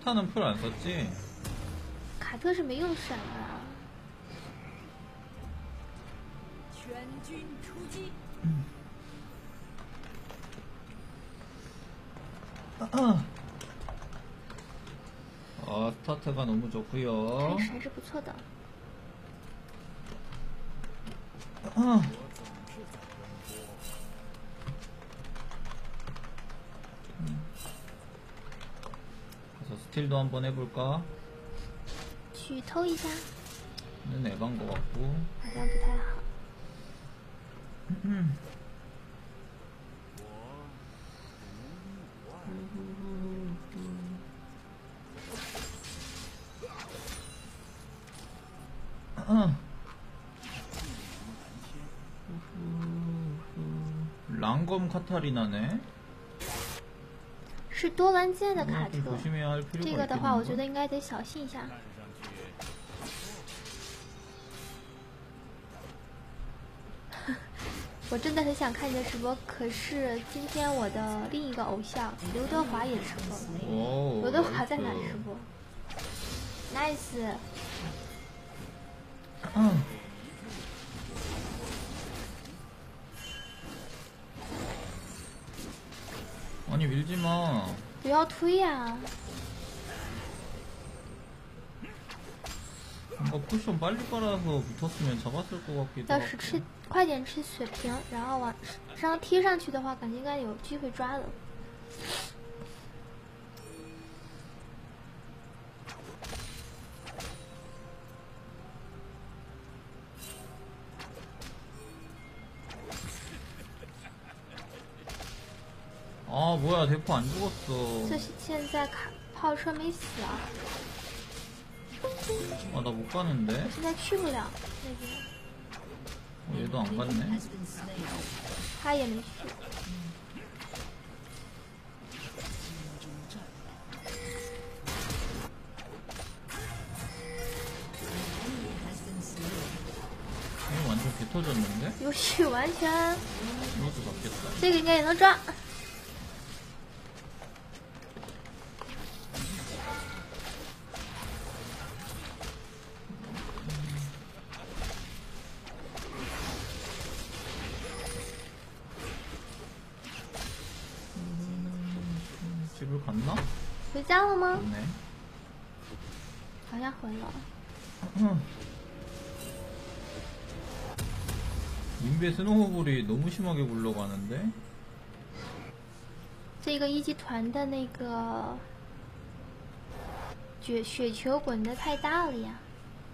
카타는 풀 안 썼지? 卡特是没用闪啊。 全军出击！ 스타트가 너무 좋고요. 开始还是不错的。 그래서 스틸도 한번 해볼까? 去偷一下， 는 에반 것 같고. 好像不太好。 랑검 카타리나네. 是多兰剑的卡 좀 特， 조심해야 할 필요가 这个的话，我觉 있겠는데? 得应该得小心一下。我真的很想看你的直播，可是今天我的另一个偶像刘德华也直播了。 오, 刘德华在哪 나이스. 直播 ？Nice。 아니 밀지마. 不要推呀、 뭔가 쿠션 빨리 깔아서 붙었으면 잡았을 것 같기도 要 하고. 是吃快点吃血瓶，然后往上贴上去的话，感觉应该有机会抓的。 아 뭐야 대포 안 죽었어. 这现在卡炮车没死啊， 아 나 못 가는데. 现在去不了那边， 얘도 안 갔네. 他也没去。 이거 완전 개 터졌는데? 游戏完全， 이것도 맞겠다. 这个应该也能抓。 집을 갔나? 回家了吗？ 네. 好像回了。 인베 스노우볼이 너무 심하게 굴러가는데? 这个一级团的那个雪球滚得太大了呀！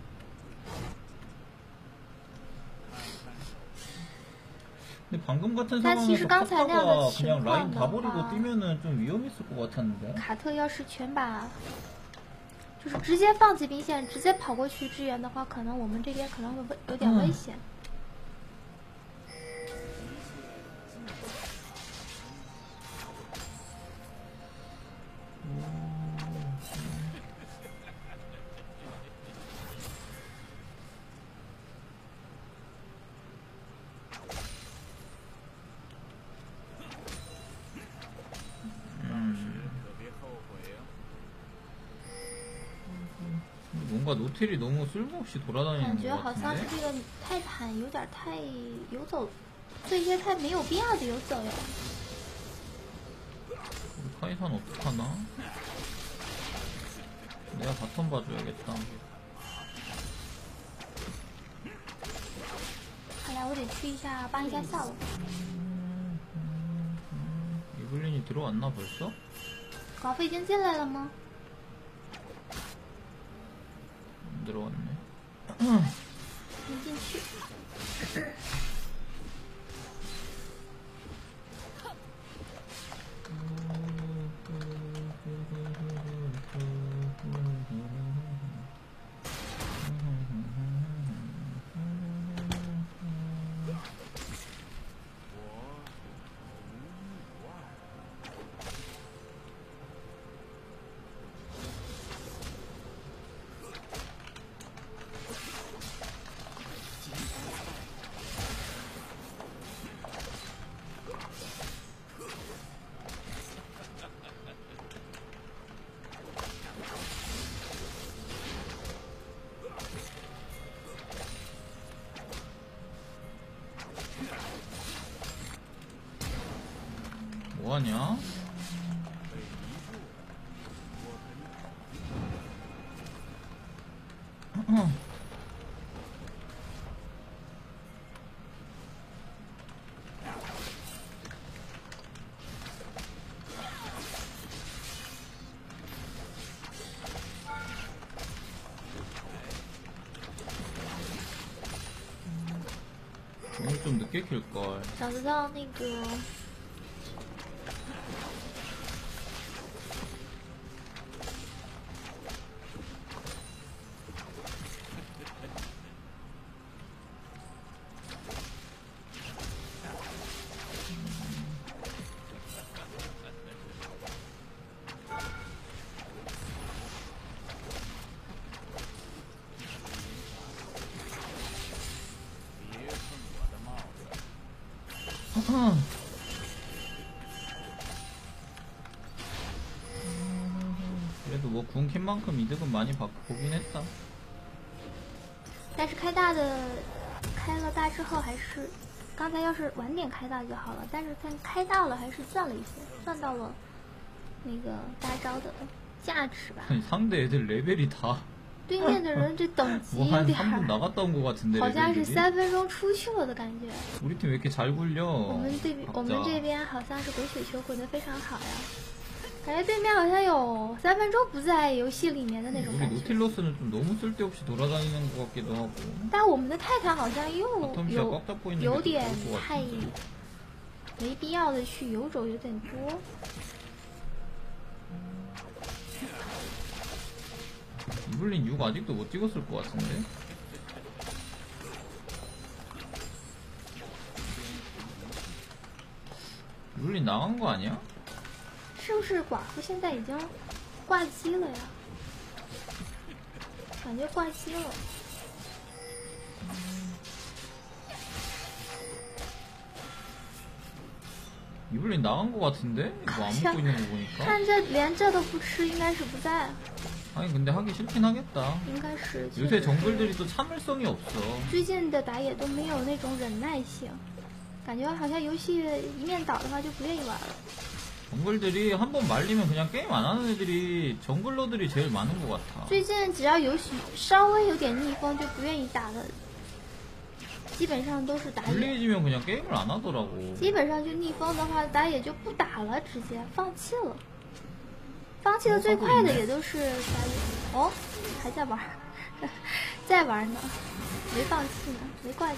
근데 방금 같은 나 상황에서 사실刚才那样的 카타가 그냥 라인 다 情况的 버리고 话 뛰면은 좀 위험했을 것 같았는데? 卡特要是全把，就是直接放弃兵线，直接跑过去支援的话，可能我们这边可能会有点危险。 뭔가 노틸이 너무 쓸모없이 感 돌아다니는 觉 것 好像是 같은데? 这个泰坦有点太游走，做一些太没有必要的游走哟。 우리 카이산 어떡하나? 내가 바텀 봐줘야겠다. 看来我得去一下帮一下下路。 이블린이 들어왔나 벌써? 寡妇已经进来了吗？ 안 들어왔네. 没进去。 어떡하냐? 오늘 좀 늦게 킬걸. 早知道那个 그래도 뭐 궁킨 만큼 이득은 많이 보긴 했다. 但是开了大之后还是，刚才要是晚点开大就好了，但是看开大了还是赚了一些，赚到了那个大招的价值吧。 아니, 상대 애들 레벨이 다 对面的人这等级 뭐 有 한 点 3분 儿， 나갔다 온 것 같은데 好像是 레벨들이? 3分钟出去了的感觉。 우리 팀 왜 이렇게 잘 굴려? 我们这 각자. 边好像是滚雪球滚得非常好呀，感觉对面好像有3分钟不在游戏里面的那种 우리 感觉。 노틸러스는 좀 너무 쓸데없이 돌아다니는 것 같기도 하고. 但我们的泰坦好像又 바텀시야 꽉 잡고 있는 게 有点 더 좋을 것 太 같은데. 没必要的去游走有点多。 이블린 6 아직도 못 찍었을 것 같은데? 이블린 나간 거 아니야? 是不是寡妇现在已经挂机了呀？感觉挂机了。 이블린 나간 거 같은데? 이거 안 먹고 있는 거 보니까? 看这连这都不吃，应该是不在， 아니 근데 하기 싫긴 하겠다. 应该是。 요새 정글들이 또 참을성이 없어. 最近的打野都没有那种忍耐性，感觉好像游戏一面倒的话就不愿意玩了。 정글들이 한 번 말리면 그냥 게임 안 하는 애들이 정글러들이 제일 많은 것 같아. 最近只要游戏稍微有点逆风就不愿意打了，基本上都是打野。 불리해지면 그냥 게임을 안 하더라고. 基本上就逆风的话，打野就不打了，直接放弃了。放弃的最快的也都是打野。哦，还在玩，在玩呢，没放弃呢，没挂机。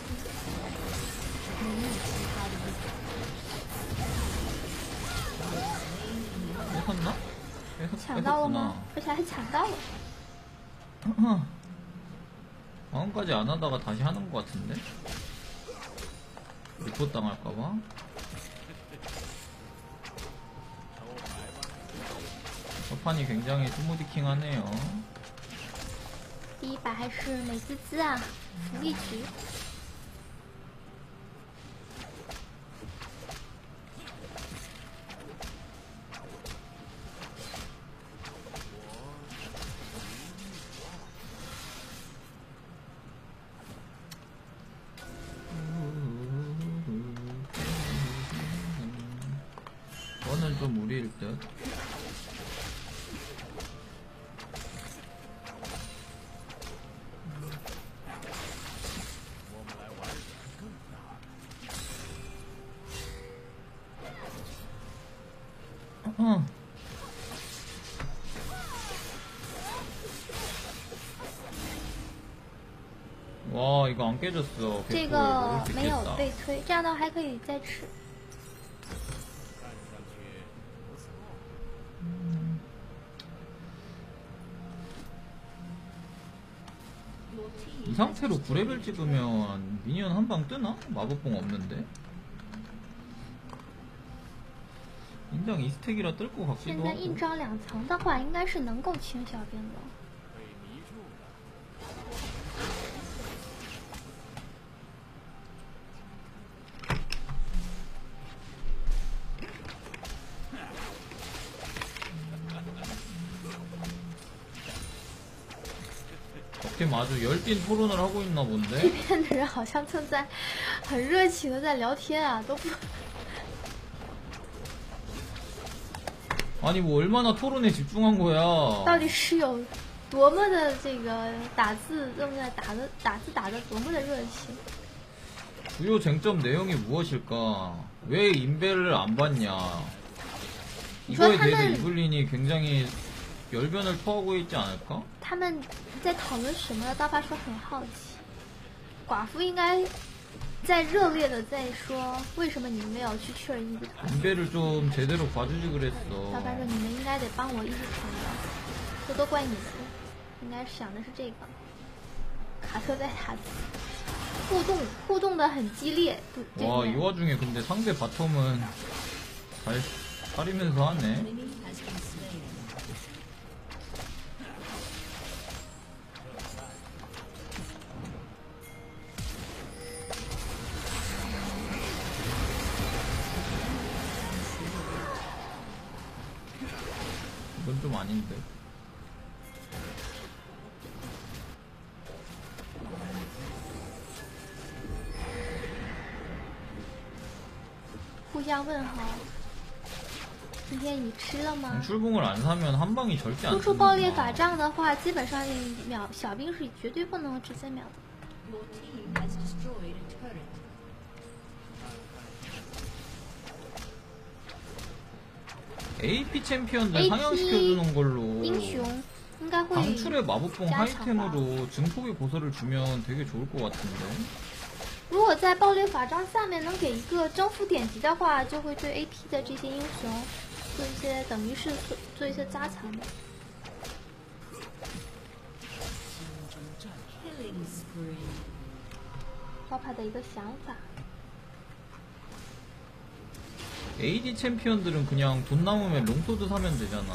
뺏었나? 抢到了吗 뺏었구나. ？ 而且还抢到了。 마음까지 안 하다가 다시 하는 것 같은데? 리포 당할까봐? 저 판이 굉장히 스무디킹 하네요. 第一把还是美滋滋啊，福利局。 저는 좀 무리일 듯. 와 이거 안 깨졌어. 这 개꿀 个 먹을 수 没有 있겠다. 被推，这样的话还可以再吃。 이 상태로 9레벨 찍으면 미니언 한 방 뜨나? 마법봉 없는데? 인당 2스택이라 뜰 것 现 같기도 在 하고. 硬装2层的话，应该是能够清小兵的。 팀 아주 열띤 토론을 하고 있나 这 본데? 边的人好像正在很热情的在聊天啊，都不 아니 뭐 얼마나 토론에 집중한 거야. 到底是有多么的这个打字正在打字打的多么的热情？ 주요 쟁점 내용이 무엇일까? 왜 인베를 안 봤냐? 이거에 대해서 이블린이 굉장히 열변을 토하고 있지 않을까? 他们在讨论什么？刀疤说很好奇。寡妇应该在热烈的在说，为什么你们没有去确认一字团？ 인베를 좀 제대로 봐주지 그랬어. 刀疤说你们应该得帮我一字团的，这都怪你们，应该想的是这个。卡特在打字，互动的很激烈。 와, 이 와중에 근데 상대 바텀은 잘 사리면서 하네. 이건 좀 아닌데. 互相问好。今天你吃了吗？ 출봉을 안 사면 한 방이 절대 안 突出爆裂 죽는다. 法杖的话，基本上秒小兵是绝对不能直接秒的。 Your team has destroyed a turret. AP 챔피언들 AP 상향시켜주는 걸로 英雄应该会 방출의 마법봉 加强吧。 하이템으로 증폭의 고서를 주면 되게 좋을 것 같은데. 如果在爆裂法杖下面能给一个征服典籍的话，就会对 AP 的这些英雄做一些等于是做一些加强的。 Killing spree. 刀疤的一个想法。 AD 챔피언들은 그냥 돈 남으면 롱소드 사면 되잖아.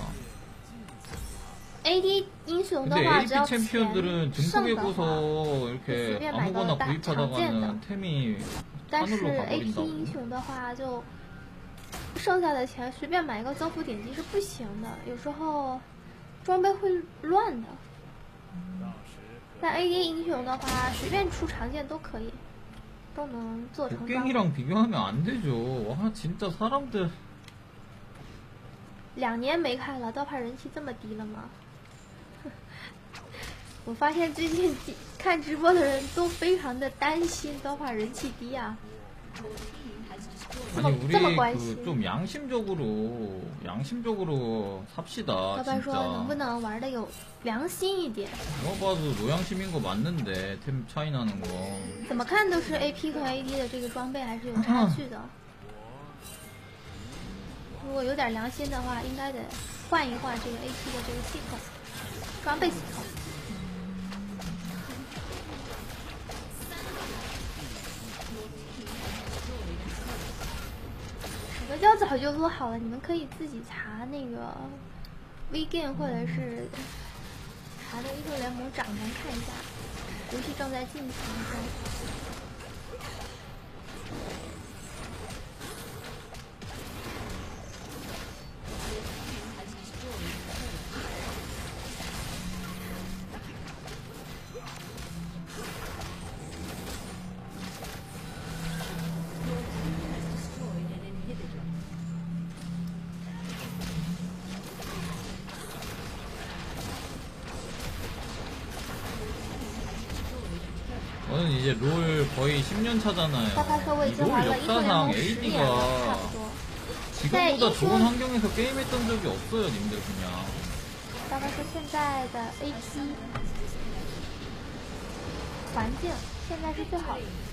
AD 英雄的 근데 话，只 AP 要钱 챔피언들은 剩 증폭의 的话， 고서 이렇게 随便买个 아무거나 大常见的。 구입하다가는 템이 但是 하늘로 AP 가버린다고. 英雄的话，就剩下的钱随便买一个增幅典籍是不行的，有时候装备会乱的。但 AD 英雄的话，随便出常见都可以，都能做成装备。 곡괭이랑 비교하면 안 되죠. 와 진짜 사람들 2年没看了，刀疤人气这么低了吗？我发现最近看直播的人都非常的担心刀疤人气低啊。 아니 우리 这么关心。 그 좀 양심적으로 삽시다 刀疤说能不 진짜. 能玩的有良心一点？ 누가 봐도 노양심인 거 맞는데 템 차이 나는 거. 怎么看都是 AP 和 AD 的这个装备还是有差距的。如果有点良心的话，应该得换一换这个 AP 的这个系统，装备系统。史格胶早就录好了，你们可以自己查那个 VGame 或者是查那个英雄联盟掌门看一下，游戏正在进行中。 저는 이제 롤 거의 10년 차잖아요. 大他说我已 이 经 롤 玩了英雄联 역사상 盟10年了，差 AD가 不多。 지금보다 네, 좋은 인생- 환경에서 게임했던 적이 없어요, 님들 그냥. 大概说现在的 AP 环境现在是最好的。